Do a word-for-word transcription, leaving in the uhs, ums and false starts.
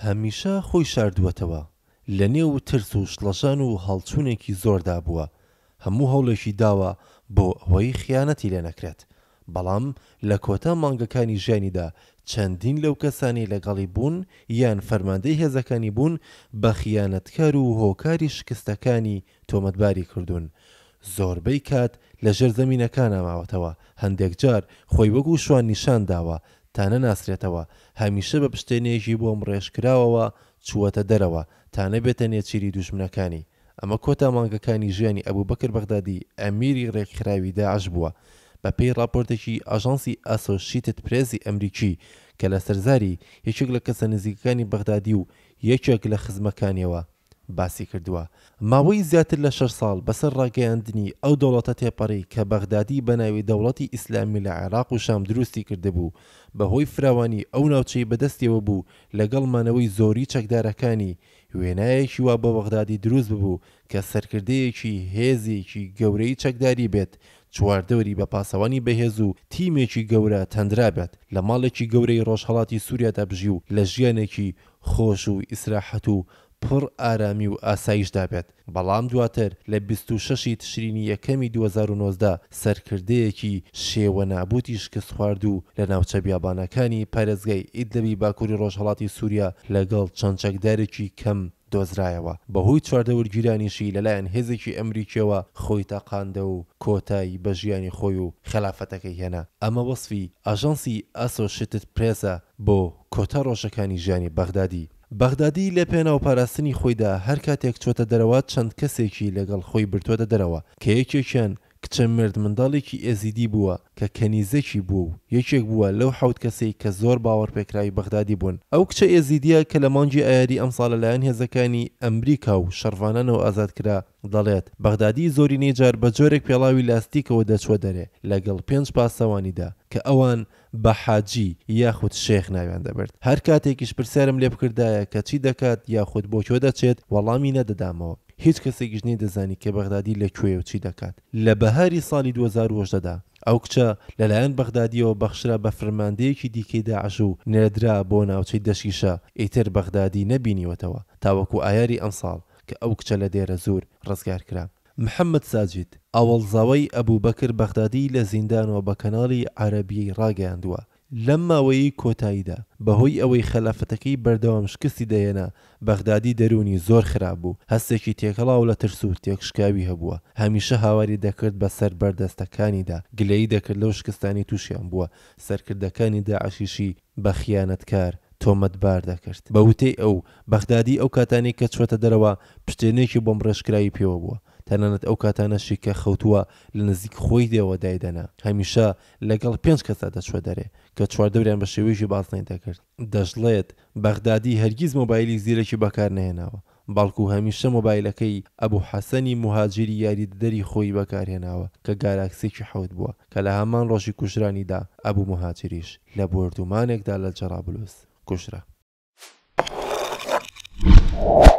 هەمیشە خۆی شاردووەتەوە لە نێو ترس و شڵەشان و هەڵچوونێکی زۆردا بووە هەموو هەوڵێکی داوە بۆ ئەوەی خیانەتی لێ نەکرێت بەڵام لە کۆتا مانگەکانی ژیانیدا چەندین لەو کەسانی لەگەڵی بوون یان فەرماندەی هێزەکانی بوون بە خیانەتکار و هۆکاری شکستەکانی تۆمەتباری کردوون زۆربەی کات لە ژێر زەمینەکانە ماوەتەوە هەندێک جار خۆی وەکو شوان نیشان داوە تا نەناسرێتەوە هەمیشە بە پشتێنێژی بۆم ڕێژکراوەوە چووەتە دەرەوە تا نەبێتە نێچیری دوژمنەکانی ئەمە کۆتا مانگەکانی ژیانی ئەبوبەکر بەغدادی ئەمیری ڕێکخراوی داعش بووە بە پێی راپۆرتێکی ئاژانسی ئاسۆشیتد پرێسی ئەمریکی کە لە سەرزاری یەکێک لە کەسە نزیکەکانی بەغدادی و یەکێک لە خزمەکانیەوە باسی کردووە ماوەی زیاتر لە شەش ساڵ بەسەر ڕاگەیاندنی ئەو دەوڵەتە تێپەڕی کە بەغدادی بە ناوی دەوڵەتی ئیسلامی لە عێراق و شام دروستی کردهبوو بەهۆی فراوانی ئەو ناوچەی بەدەستیەوە بوو لەگەڵ مانەوەی زۆری چەکدارەکانی وێنایەکی وا بە بەغدادی دروست ببوو کە سەرکردەیەکی هێزێکی گەورەی چەکداری بێت چواردەوری بە پاسەوانی بەهێز و تیمێکی گەورە تەندرا بێت لە ماڵێکی گەورەی ڕۆژهەڵاتی سووریادا بژی و لە ژیانێکی خۆش و ئیسراحەت و پڕ ئارامی و ئاسایشدا بێت بەڵام دواتر لە بیست و شەشی تشرینی یەکەمی دوو هەزار و نۆزدە سەرکردەیەکی شێوە نابوتی شکست خوارد و لە ناوچە بیابانەکانی پارێزگای ئیدلەبی باکووری ڕۆژهەڵاتی سووریا لەگەڵ چەند چەکدارێکی کەم دۆزرایەوە بەهۆی چواردەوەرگیرانیشی لەلایەن هێزێکی ئەمریکیەوە خۆی تاقاندە و کۆتایی بە ژیانی خۆی و خلافەتەکەی هێنا ئەمە وەسفی ئاژانسی ئاسۆشیتد پرێسە بۆ کۆتا ڕۆژەکانی ژیانی بەغدادی بەغدادی لە پێناو پاراستنی خۆیدا هەر کاتێک چۆتە دەرەوە چەند کەسێکی لەگەڵ خۆی بردووەتە دەرەوە کە یەکێکیان کچە مرد منداڵێکی ئێزیدی بووە کە کەنیزەکی بوو یەکێک بووە لەو حەوت کەسەی کە زۆر باوەڕ پێکراوی بەغدادی بوون ئەو کچە ئێزیدیە کە لە مانگی ئایاری ئەمساڵ لەلایەن هێزەکانی ئەمریکا و شەڕڤانانەوە ئازادکرا دەڵێت بەغدادی زۆرینەی جار بە جۆرێک پێڵاوی لاستیکەوە دەچوە دەرێ لەگەڵ پێنج پاسەوانیدا کە ئەوان بە حاجی یاخود شێخ ناویان دەبرد هەر کاتێکیش پرسیارم لێ بکردایە کە چی دەکات یاخود بۆ کێ دەچێت وەڵامی نەدەدامەوە هیچ کەسێکیش نەیدەزانی کە بەغدادی لەکوێ و چی دەکات لە بەهاری ساڵی دوو هەزار و هەژدەدا ئەو کچە لەلایەن بەغدادیەوە بەخشرا بە فەرماندەیەکی دیکەی داعش و نێردرا بۆ ناوچەی دەشیشە ئیتر بەغدادی نەبینیوەتەوە تاوەکو ئایاری ئەمساڵ کە ئەو کچە لە دێرە زۆر ڕزگار کرا محەممەد ساجید ئەوەڵزاوەی ئەبوبەکر بەغدادی لە زیندانەوە بە کەناڵی عەرەبیی ڕاگەیاندووە لەم ماوەیەی کۆتاییدا بەهۆی ئەوەی خەلافەتەکەی بەردەوام شکستی دەهێنا بەغدادی دەرونی زۆر خراپ بوو هەستێکی تێکەڵاو لە ترس و تێکشکاوی هەبووە هەمیشە هاواری دەکرد بەسەر بەردەستەکانیدا گلەیی دەکرد لەو شکستانی تووشیان بووە سەرکردەکانی داعشیشی بە خیانەتکار تۆمەتبار دەکرد بە وتەی ئەو بەغدادی ئەو کاتانی کە چوەتە دەرەوە پشتێنێکی بۆم ڕێژکراوی پێوە بووە تەنانەت ئەو کاتانەشی کە خەوتووە لە نزیک خۆی دێوە دایدەنا هەمیشە لەگەڵ پێنج کەسە دەچوە دەرێ کە چواردەوریان بە شێوەیەکی باس نەیدەکرد دەژڵێت بەغدادی هەرگیز مۆبایلی زیرەکی بەکار نەهێناوە بەڵکو هەمیشە مۆبایلەکەی ئەبوو حەسەنی مهاجری یاریدەری خۆی بەکارهێناوە کە گالاکسێکی حەوت بووە کە لە هەمان ڕۆژی کوژرانیدا ئەبوو مهاجریش لە بوردومانێکدا لە جەرابلوس کوژرا